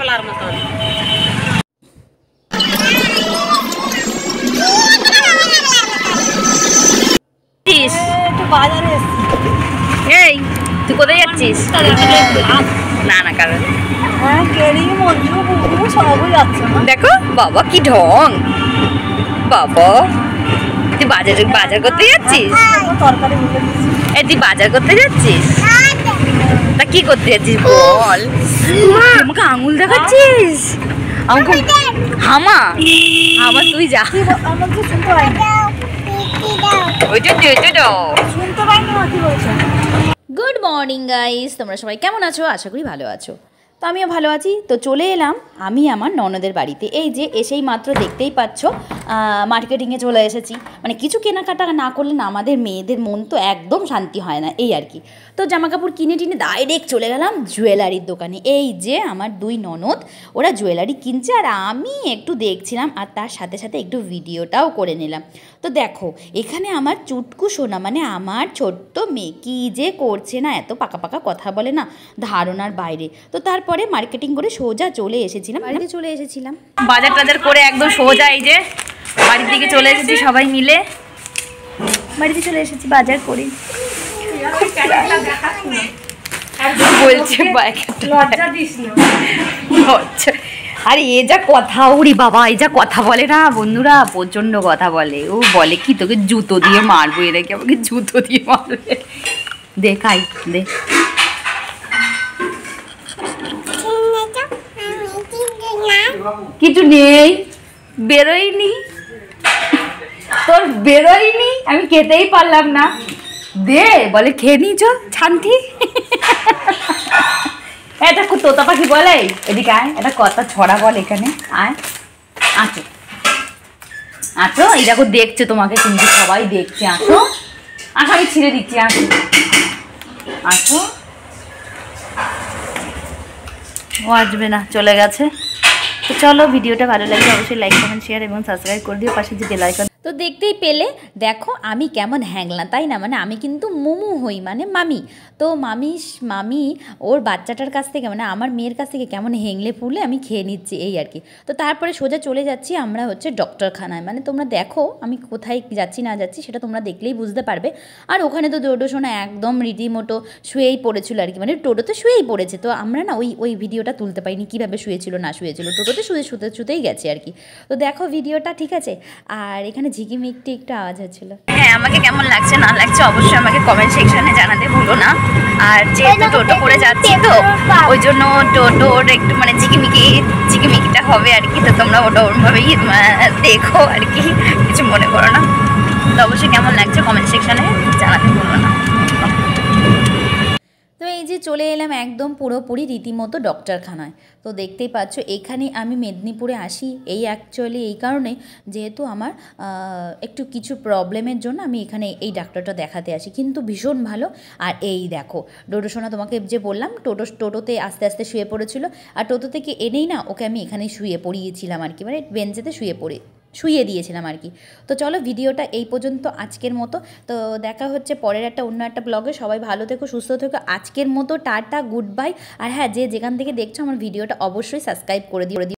ফেলার মতন। এই তুই কোথায় যাচ্ছিস? না না কারণ দেখো বাবা কি ঢং, বাবা তুই বাজার করতে যাচ্ছিস? এই তুই বাজার করতে যাচ্ছিস? তা কি করতে যাচ্ছিস বল? আমাকে আঙুল দেখাচ্ছিস? আমাকে হামা হামা তুই যা। গুড মর্নিং গাইস, তোমরা সবাই কেমন আছো? আশা করি ভালো আছো। তো আমিও ভালো আছি। তো চলে এলাম আমি আমার ননদের বাড়িতে। এই যে এসেই মাত্র দেখতেই পাচ্ছ মার্কেটিংয়ে চলে এসেছি। মানে কিছু কেনাকাটা না করলে না আমাদের মেয়েদের মন তো একদম শান্তি হয় না, এই আর কি। তো জামাকাপড় কিনে টিনে ডাইরেক্ট চলে গেলাম জুয়েলারির দোকানে। এই যে আমার দুই ননদ ওরা জুয়েলারি কিনছে আর আমি একটু দেখছিলাম আর তার সাথে সাথে একটু ভিডিওটাও করে নিলাম। তো দেখো এখানে আমার চুটকু সোনা মানে আমার ছোট্ট মেয়ে কী যে করছে না, এত পাকা পাকা কথা বলে না, ধারণার বাইরে। তো তারপরে মার্কেটিং করে সোজা চলে এসেছিলাম, বাড়িতে চলে এসেছিলাম। বাজার টাজার করে একদম সোজা এই যে বাড়ির দিকে চলে এসেছি, সবাই মিলে বাড়িতে চলে এসেছি বাজার করে। বলছে লজ্জা দিস না। আরে এ যা কথা, ওরে বাবা এই যা কথা বলে না বন্ধুরা, প্রচন্ড কথা বলে। ও বলে কি তোকে জুতো দিয়ে মারবো, এরা কি আমাকে জুতো দিয়ে মারবে। দেখাই দেখ কিছু নেই, বেরোয়নি তোর, বেরোয়নি, আমি খেতেই পারলাম না। দে বলে খেয়ে নিয়েছ শান্তি। এটা খুব তোতা পাখি বলে, এদিকে আয়, এটা কথা ছড়া বল এখানে আয়। আসো আসো, এই দেখো দেখছে তোমাকে, কিন্তু সবাই দেখছে। আসো আসো, আমি ছিঁড়ে দিচ্ছি। আসো আসো, ও আসবে না, চলে গেছে। তো চলো, ভিডিওটা ভালো লাগলে অবশ্যই লাইক কমেন্ট শেয়ার এবং সাবস্ক্রাইব করে দিও, পাশে যে বেল আইকন। তো দেখতেই পেলে দেখো আমি কেমন হ্যাংলা, তাই না? মানে আমি কিন্তু মুমু হই, মানে মামি। তো মামি ওর বাচ্চাটার কাছ থেকে মানে আমার মেয়ের কাছ থেকে কেমন হেংলে ফুলে আমি খেয়ে নিচ্ছি, এই আর কি। তো তারপরে সোজা চলে যাচ্ছি আমরা হচ্ছে ডক্টরখানায়। মানে তোমরা দেখো আমি কোথায় যাচ্ছি না যাচ্ছি সেটা তোমরা দেখলেই বুঝতে পারবে। আর ওখানে তো ডোডো সোনা একদম রীতিমতো শুয়েই পড়েছিল আর কি, মানে টোটোতে শুয়েই পড়েছে। তো আমরা না ওই ভিডিওটা তুলতে পারিনি, কীভাবে শুয়েছিল না শুয়েছিল, টোটোতে শুতেই গেছে আর কি। তো দেখো ভিডিওটা, ঠিক আছে। আর এখানে ঝিকিমিকটি একটু আওয়াজ হচ্ছিল। হ্যাঁ, আমাকে কেমন লাগছে না লাগছে অবশ্যই আমাকে কমেন্ট সেকশনে জানাতে ভুলো না। আর যেহেতু টোটো করে যাচ্ছি তো ওই জন্য টোটোর একটু মানে ঝিকিমিকিটা হবে আর কি। তো তোমরা ওটা ওরমভাবেই দেখো আর কি, কিছু মনে করো না। তো অবশ্যই কেমন লাগছে কমেন্ট সেকশনে জানাতে ভুলো না। তো এই যে চলে এলাম একদম পুরোপুরি রীতিমতো ডক্টরখানায়। তো দেখতেই পাচ্ছ এখানে আমি মেদিনীপুরে আসি অ্যাকচুয়ালি এই কারণে, যেহেতু আমার একটু কিছু প্রবলেমের জন্য আমি এখানে এই ডাক্তারটা দেখাতে আসি, কিন্তু ভীষণ ভালো। আর এই দেখো ডোডো সোনা, তোমাকে যে বললাম টোটোতে আস্তে আস্তে শুয়ে পড়েছিল, আর টোটো থেকে এনেই না ওকে আমি এখানেই শুয়ে পড়িয়েছিলাম আর কি, মানে বেঞ্চেতে শুয়ে দিয়েছিলাম আর কি। তো চলো ভিডিওটা এই পর্যন্ত আজকের মতো। তো দেখা হচ্ছে পরের অন্য একটা ব্লগে। সবাই ভালো থেকো, সুস্থ থেকো। আজকের মতো টাটা, গুড বাই। আর হ্যাঁ, যেখান থেকে দেখছো আমার ভিডিওটা অবশ্যই সাবস্ক্রাইব করে দিও।